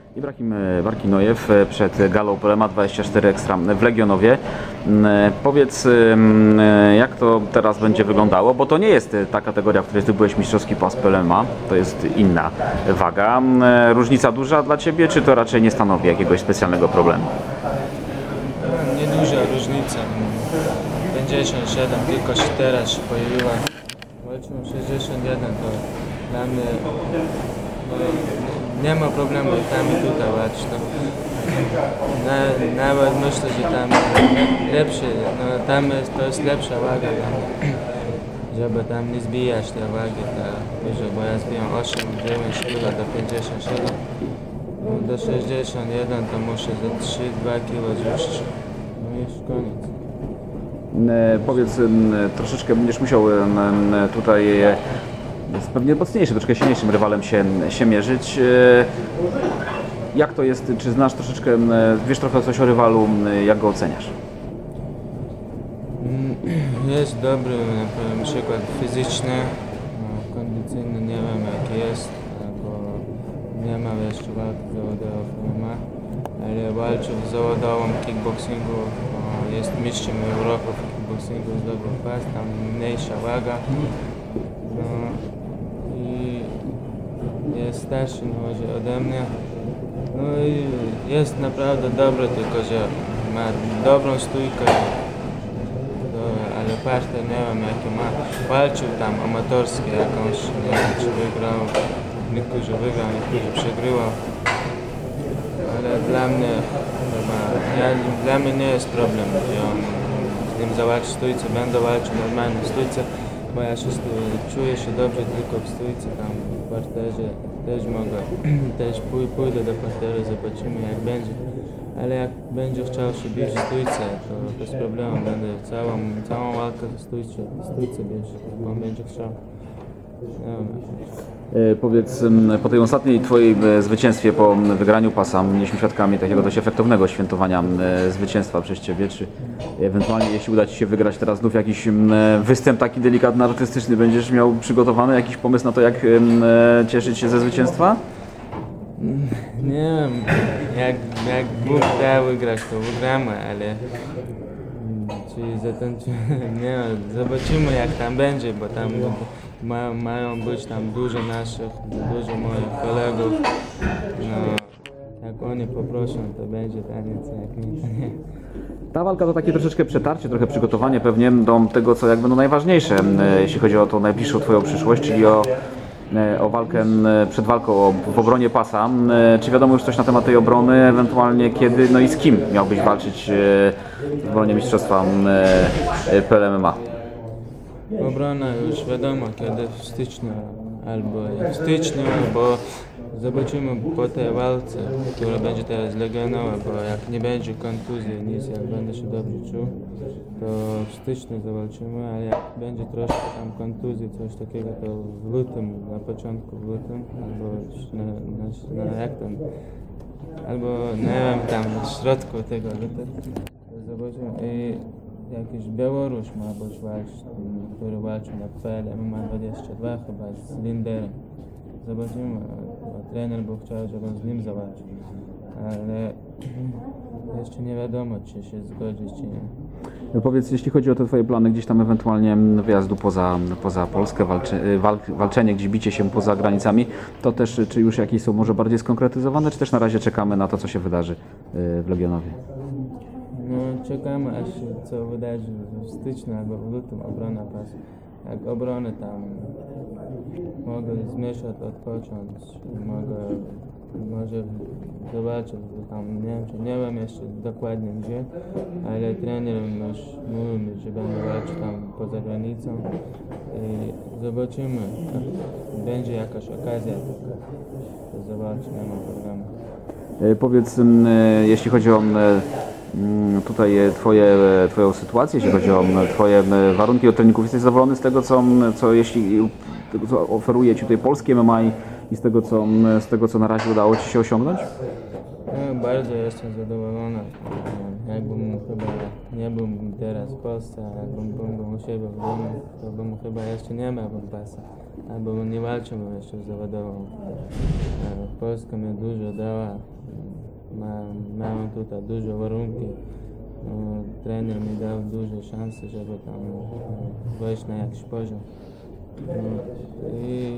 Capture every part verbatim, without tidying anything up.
Ibrahim Barkinojew przed galą Polema dwadzieścia cztery Extra w Legionowie. Powiedz, jak to teraz będzie wyglądało, bo to nie jest ta kategoria, w której ty byłeś mistrzowski pas Polema, to jest inna waga. Różnica duża dla ciebie, czy to raczej nie stanowi jakiegoś specjalnego problemu? Nieduża różnica. pięćdziesiąt siedem tylko się teraz się pojawiła. Walczyłem sześćdziesiąt jeden, to dla mnie no, nie ma problemu tam i tutaj walczyć. No. Na, nawet myślę, że tam lepszy, no, tam jest, to jest lepsza waga tam, żeby tam nie zbijać tej wagi tak dużo, bo ja zbijam osiem dziewięć kilo do pięćdziesiąt siedem. No, do sześćdziesiąt jeden to muszę za trzy dwa kilo zrzucić. No i już koniec. Powiedz, troszeczkę będziesz musiał tutaj z pewnie mocniejszym, troszkę silniejszym rywalem się, się mierzyć. Jak to jest? Czy znasz troszeczkę, wiesz trochę coś o rywalu, jak go oceniasz? Jest dobry, na przykład fizyczny, kondycyjny, nie wiem jaki jest, bo nie mam jeszcze walki zawodowych M M A, ale walczył w zawodowym kickboxingu, jest mistrzem Europy w kickboxingu, zdobył pas, tam mniejsza waga. No, i jest starszy może ode mnie. No i jest naprawdę dobry, tylko że ma dobrą stójkę, do, ale parter nie wiem jaki ma. Walczył tam amatorskie jakąś, nie wiem czy wygrał, niektórzy wygrał, niektórzy przegrywał. Ale dla mnie chyba, ja, dla mnie nie jest problem, że on z nim zawalczy w stójce, będę walczył normalnie w stójce, bo ja się czuję się dobrze tylko w stójce, tam w parterze też mogę, też pój, pójdę do parteru, zobaczymy jak będzie, ale jak będzie chciał się bić w stójce, to bez problemu będę całą, całą walkę w stójce, w stójce bić, jak on będzie chciał. Nie wiem. Powiedz, po tej ostatniej twojej zwycięstwie, po wygraniu pasa, mieliśmy świadkami takiego dość efektownego świętowania zwycięstwa przez ciebie. Czy ewentualnie, jeśli uda ci się wygrać teraz znów jakiś występ taki delikatny, artystyczny, będziesz miał przygotowany jakiś pomysł na to, jak cieszyć się ze zwycięstwa? Nie wiem, jak, jak Bóg da wygrać, to wygramy, ale czy zatańczymy, nie wiem, zobaczymy jak tam będzie, bo tam ma, mają być tam dużo naszych, dużo moich kolegów. No, jak oni poproszą, to będzie taniec, jak nie, to nie. Ta walka to takie troszeczkę przetarcie, trochę przygotowanie pewnie do tego, co jak będą najważniejsze, jeśli chodzi o tą najbliższą twoją przyszłość, czyli o, o walkę, przed walką o, w obronie pasa. Czy wiadomo już coś na temat tej obrony, ewentualnie kiedy, no i z kim miałbyś walczyć w obronie mistrzostwa P L M M A? Obrona już wiadomo kiedy, w styczniu albo w styczniu, albo zobaczymy po tej walce, która będzie teraz legionowa, bo jak nie będzie kontuzji, nic, jak będę się dobrze czuł, to w styczniu zawalczymy, a jak będzie troszkę tam kontuzji, coś takiego, to w lutym, na początku w lutym, albo na, na, na jak tam, albo nie wiem, tam w środku tego lutego, zobaczymy. I jakiś Białoruś ma być walczyć, który walczył na P L M M A dwadzieścia dwa chyba z Linderem. Zobaczymy, bo trener by chciał, żebym z nim zawalczył, ale jeszcze nie wiadomo, czy się zgodzi, czy nie. Powiedz, jeśli chodzi o te twoje plany, gdzieś tam ewentualnie wyjazdu poza, poza Polskę, walczy, walk, walczenie, gdzieś bicie się poza granicami, to też czy już jakieś są może bardziej skonkretyzowane, czy też na razie czekamy na to, co się wydarzy w Legionowie? No, czekamy aż się co wydarzy w styczniu albo w lutym obrona pasu. Jak obrony tam mogę zmieszać, odpocząć, mogę, może zobaczyć, tam nie wiem, czy nie wiem jeszcze dokładnie gdzie, ale trener już mówił mi, że będę walczył tam poza granicą i zobaczymy, będzie jakaś okazja, to zobaczyć, nie ma problemu. Powiedz, jeśli chodzi o tutaj twoje, twoją sytuację, jeśli chodzi o twoje warunki od treningów, jesteś zadowolony z tego, co, co jeśli tego, co oferuje ci tutaj polskie M M A i z tego, co, z tego, co na razie udało ci się osiągnąć? No, bardzo jestem zadowolony. Jakbym chyba nie był teraz w Polsce, a jakbym był u siebie w domu, to bym chyba jeszcze nie miałbym pasa. albo nie walczymy jeszcze zawodowo. E, Polska mi dużo dała, Ma, miałem tutaj dużo warunki. No, trener mi dał duże szanse, żeby tam e, wejść na jakiś poziom. No, i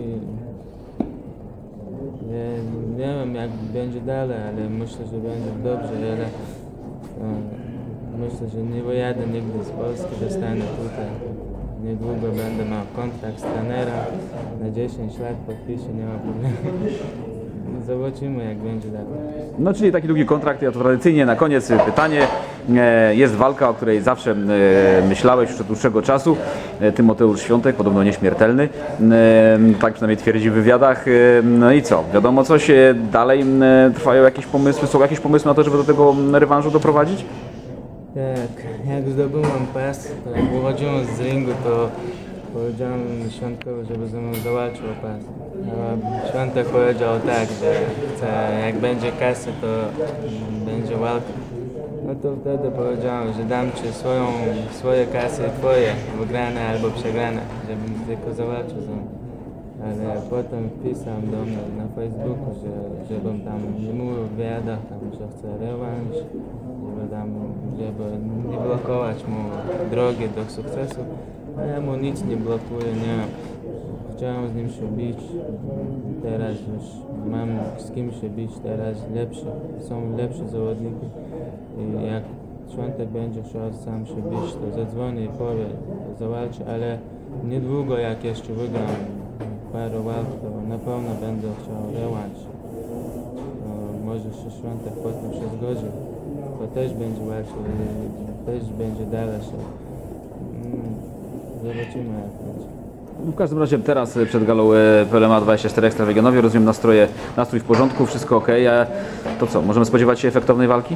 nie, nie wiem jak będzie dalej, ale myślę, że będzie dobrze, ale e, myślę, że nie wyjadę nigdy z Polski, zostanę tutaj. Niedługo będę miał kontrakt z trenerem, na dziesięć lat podpiszę, nie ma problemu. Zobaczymy jak będzie dalej. No czyli taki długi kontrakt, ja to tradycyjnie na koniec pytanie. E, Jest walka, o której zawsze e, myślałeś już od dłuższego czasu. E, Tymoteusz Świątek, podobno nieśmiertelny. E, Tak przynajmniej twierdzi w wywiadach. E, No i co? Wiadomo coś? E, Dalej e, trwają jakieś pomysły? Są jakieś pomysły na to, żeby do tego rewanżu doprowadzić? Tak, jak zdobyłem pas, to jak wychodziłem z ringu, to powiedziałem Świątkowi, żeby ze mną zawalczył o pas. A Świątek powiedział tak, że chce, jak będzie kasy, to będzie walka. No to wtedy powiedziałem, że dam ci swoją, swoje kasy, twoje, wygrane albo przegrane, żebym tylko zawalczył ze mną. Ale potem pisałem do mnie na Facebooku, że żebym tam nie mówił w wywiadach, tam, że chcę rewanż, żeby tam, żeby nie blokować mu drogi do sukcesu. A ja mu nic nie blokuję, nie. Chciałem z nim się bić, teraz już mam z kim się bić, teraz lepsze, są lepsze zawodniki. I jak Świątek będzie chciał sam się bić, to zadzwoni i powie, zawalczy, ale niedługo jak jeszcze wygram parę walk, to na pewno będę chciał rewanż. No, może się Świątek potem się zgodzi, to też będzie walczył i też będzie dalej się. Mm, Zobaczymy jak będzie. W każdym razie teraz przed galą e, P L M A dwadzieścia cztery Ekstra w Legionowie, rozumiem nastroje, nastrój w porządku, wszystko ok. A to co, możemy spodziewać się efektownej walki?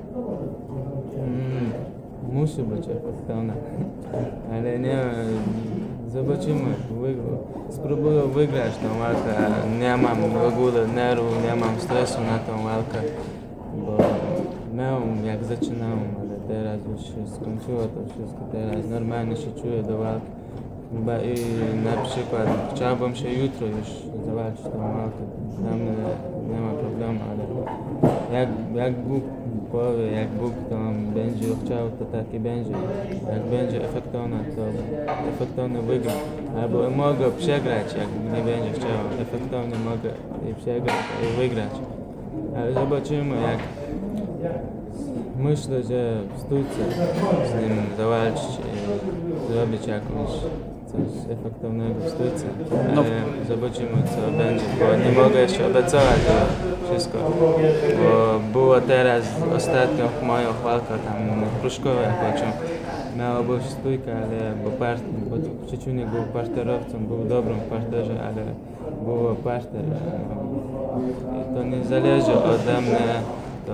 Mm, musi być efektowna, ale nie, zobaczymy. Wy, spróbuję wygrać tą walkę. Nie mam w ogóle nerwów, nie mam stresu na tą walkę, bo miałem jak zaczynałem, ale teraz już się skończyło to wszystko. Teraz normalnie się czuję do walki. Chyba i na przykład chciałbym się jutro już zawalczyć tą walkę. Dla mnie nie ma problemu, ale jak, jak Bóg powie, jak Bóg tam będzie chciał, to tak i będzie. Jak będzie efektowna, to efektownie wygram. Albo mogę przegrać, jak nie będzie chciał. Efektownie mogę i przegrać i wygrać. Ale zobaczymy jak. Myślę, że w sztuce z nim zawalczyć i zrobić jakąś coś efektownego w sztuce, ale no. Zobaczymy co będzie, bo nie mogę jeszcze obiecować wszystko, bo było teraz ostatnio moja walka tam na Pruszkowie, chociaż miała być stójka, ale bo, part, bo przeciwnik był parterowcem, był dobrym w parterze, ale było parter. No. I to nie zależy ode mnie, to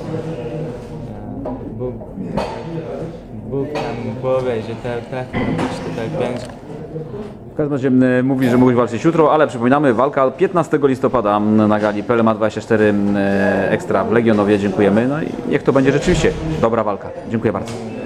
Bóg, Bóg tam powie, że tak, tak ma być, to tak będzie. W każdym razie m, mówi, że mógłbyś walczyć jutro, ale przypominamy, walka piętnastego listopada na gali P L M A dwadzieścia cztery Ekstra w Legionowie. Dziękujemy. No i niech to będzie rzeczywiście dobra walka. Dziękuję bardzo.